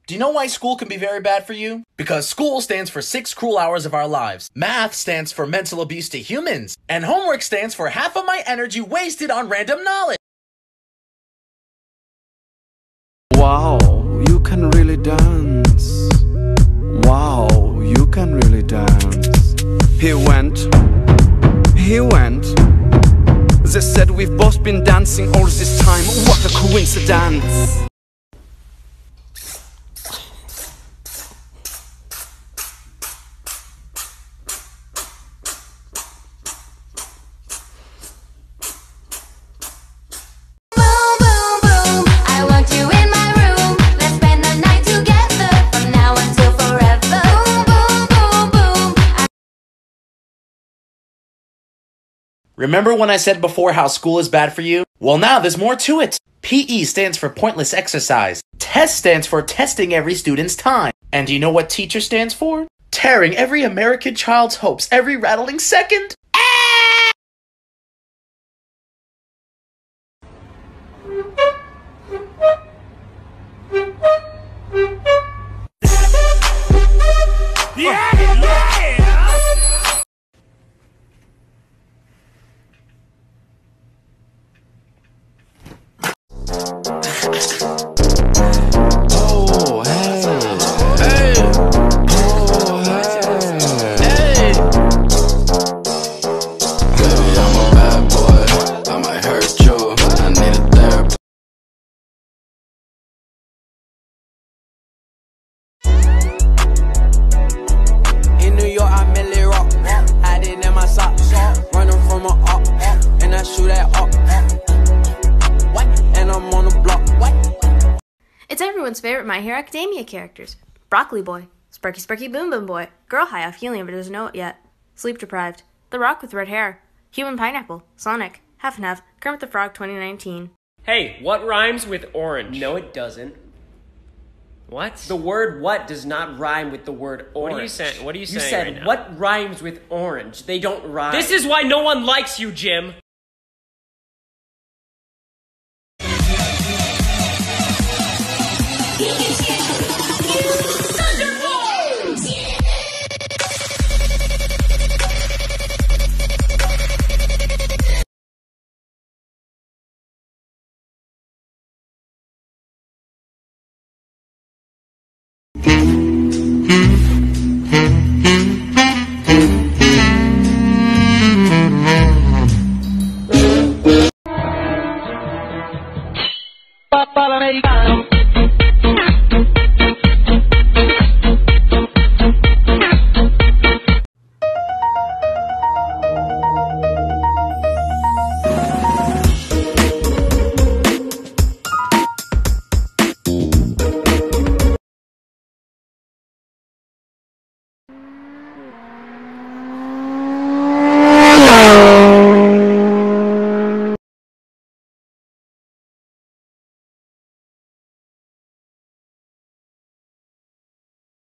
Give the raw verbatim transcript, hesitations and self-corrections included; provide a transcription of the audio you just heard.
Do you know why school can be very bad for you? Because school stands for six cruel hours of our lives. Math stands for mental abuse to humans. And homework stands for half of my energy wasted on random knowledge. Wow, you can really dance. Wow, you can really dance. He went, he went. They said we've both been dancing all this time. What a coincidence. Remember when I said before how school is bad for you? Well, now there's more to it. P E stands for pointless exercise. TEST stands for testing every student's time. And do you know what teacher stands for? Tearing every American child's hopes every rattling second. Ah! Yeah! Yeah! Oh, hey. Hey. Oh, hey. Hey. Baby, I'm a bad boy. I might hurt you. I need a therapy. In New York, I merely rock. Hiding in my socks. Running from a up. And I shoot at up. And I'm on the block. It's everyone's favorite My Hero Academia characters. Broccoli Boy, Sparky Sparky Boom Boom Boy, Girl High Off Helium but doesn't know it yet, Sleep Deprived, The Rock with Red Hair, Human Pineapple, Sonic, Half and Half, Kermit the Frog twenty nineteen. Hey, what rhymes with orange? No, it doesn't. What? The word what does not rhyme with the word orange. What are you saying? What are you saying You said right now? what rhymes with orange? They don't rhyme. This is why no one likes you, Jim. Papa americano.